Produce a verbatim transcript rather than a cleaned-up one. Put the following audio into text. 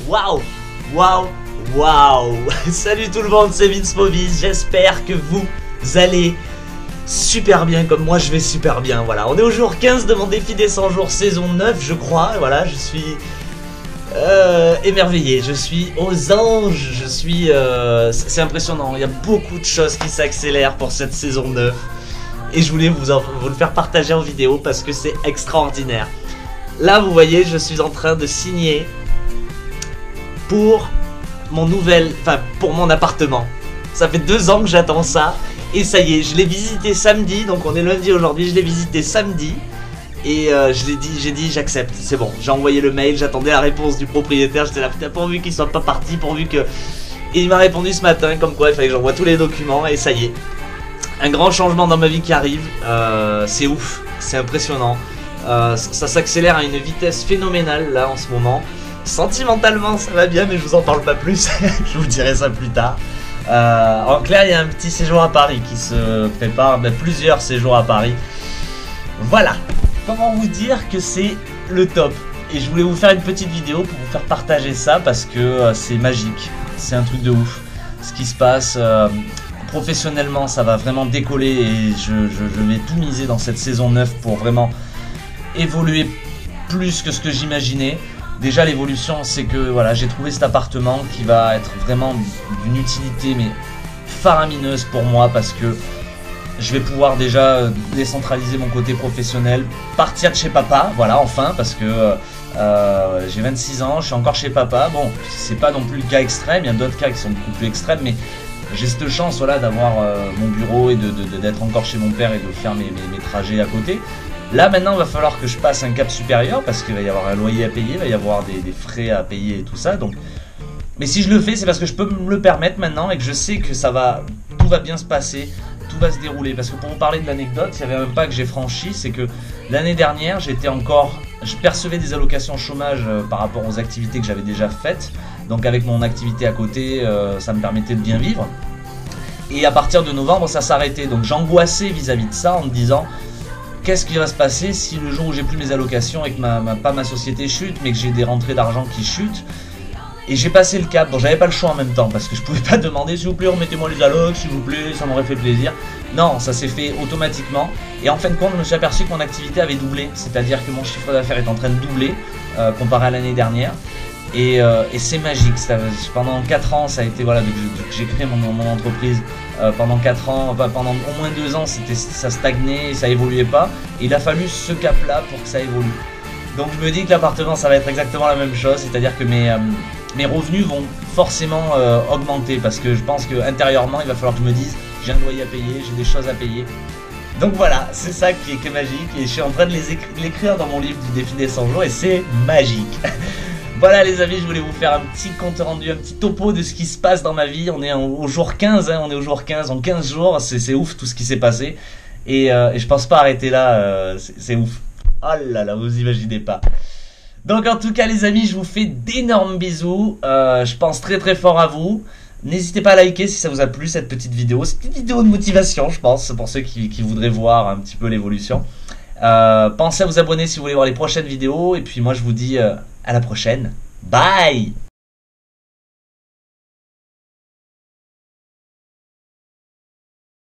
Waouh, waouh, waouh. Salut tout le monde, c'est Vince Movies. J'espère que vous allez super bien comme moi je vais super bien. Voilà, on est au jour quinze de mon défi des cent jours saison neuf je crois. Voilà, je suis euh, émerveillé, je suis aux anges, je suis... Euh, c'est impressionnant, il y a beaucoup de choses qui s'accélèrent pour cette saison neuf. Et je voulais vous, en, vous le faire partager en vidéo parce que c'est extraordinaire. Là vous voyez, je suis en train de signer pour mon nouvel, enfin pour mon appartement. Ça fait deux ans que j'attends ça. Et ça y est, je l'ai visité samedi, donc on est lundi aujourd'hui, je l'ai visité samedi. Et euh, je l'ai dit, j'ai dit j'accepte, c'est bon. J'ai envoyé le mail, j'attendais la réponse du propriétaire, j'étais là, putain, pourvu qu'il soit pas parti, pourvu que... Et il m'a répondu ce matin, comme quoi il fallait que j'envoie tous les documents, et ça y est. Un grand changement dans ma vie qui arrive, euh, c'est ouf, c'est impressionnant. Euh, ça s'accélère à une vitesse phénoménale là en ce moment. Sentimentalement ça va bien, mais je vous en parle pas plus, je vous dirai ça plus tard. Euh, en clair, il y a un petit séjour à Paris qui se prépare, ben, plusieurs séjours à Paris. Voilà, comment vous dire que c'est le top. Et je voulais vous faire une petite vidéo pour vous faire partager ça parce que euh, c'est magique, c'est un truc de ouf. Ce qui se passe euh, professionnellement, ça va vraiment décoller et je, je, je vais tout miser dans cette saison neuf pour vraiment évoluer plus que ce que j'imaginais. Déjà l'évolution c'est que voilà, j'ai trouvé cet appartement qui va être vraiment d'une utilité mais faramineuse pour moi parce que je vais pouvoir déjà décentraliser mon côté professionnel, partir de chez papa, voilà enfin parce que euh, j'ai vingt-six ans, je suis encore chez papa, bon c'est pas non plus le cas extrême, il y a d'autres cas qui sont beaucoup plus extrêmes mais j'ai cette chance voilà, d'avoir euh, mon bureau et de, de, de, d'être encore chez mon père et de faire mes, mes, mes trajets à côté. Là maintenant il va falloir que je passe un cap supérieur parce qu'il va y avoir un loyer à payer, il va y avoir des, des frais à payer et tout ça donc... Mais si je le fais c'est parce que je peux me le permettre maintenant et que je sais que ça va, tout va bien se passer, tout va se dérouler. Parce que pour vous parler de l'anecdote, il y avait un pas que j'ai franchi, c'est que l'année dernière j'étais encore, je percevais des allocations chômage euh, par rapport aux activités que j'avais déjà faites. Donc avec mon activité à côté euh, ça me permettait de bien vivre. Et à partir de novembre ça s'arrêtait donc j'angoissais vis-à-vis de ça en me disant... Qu'est-ce qui va se passer si le jour où j'ai plus mes allocations et que ma, ma, pas ma société chute mais que j'ai des rentrées d'argent qui chutent. Et j'ai passé le cap, bon j'avais pas le choix en même temps parce que je pouvais pas demander s'il vous plaît remettez-moi les allocs, s'il vous plaît, ça m'aurait fait plaisir. Non, ça s'est fait automatiquement et en fin de compte je me suis aperçu que mon activité avait doublé, c'est-à-dire que mon chiffre d'affaires est en train de doubler euh, comparé à l'année dernière. Et, euh, et c'est magique, ça, pendant quatre ans ça a été, voilà, depuis que j'ai créé mon, mon entreprise, euh, pendant quatre ans, enfin, pendant au moins deux ans ça stagnait, ça évoluait pas, et il a fallu ce cap là pour que ça évolue. Donc je me dis que l'appartement ça va être exactement la même chose, c'est-à-dire que mes, euh, mes revenus vont forcément euh, augmenter, parce que je pense que intérieurement il va falloir que je me dise, j'ai un loyer à payer, j'ai des choses à payer. Donc voilà, c'est ça qui est, qui est magique, et je suis en train de l'écrire dans mon livre du défi des cent jours, et c'est magique. Voilà les amis, je voulais vous faire un petit compte rendu, un petit topo de ce qui se passe dans ma vie. On est au jour quinze, hein, on est au jour quinze, en quinze jours, c'est ouf tout ce qui s'est passé. Et, euh, et je pense pas arrêter là, euh, c'est ouf. Oh là là, vous imaginez pas. Donc en tout cas les amis, je vous fais d'énormes bisous, euh, je pense très très fort à vous. N'hésitez pas à liker si ça vous a plu cette petite vidéo, cette petite vidéo de motivation je pense, pour ceux qui, qui voudraient voir un petit peu l'évolution. Euh, pensez à vous abonner si vous voulez voir les prochaines vidéos, et puis moi je vous dis... Euh, à la prochaine. Bye!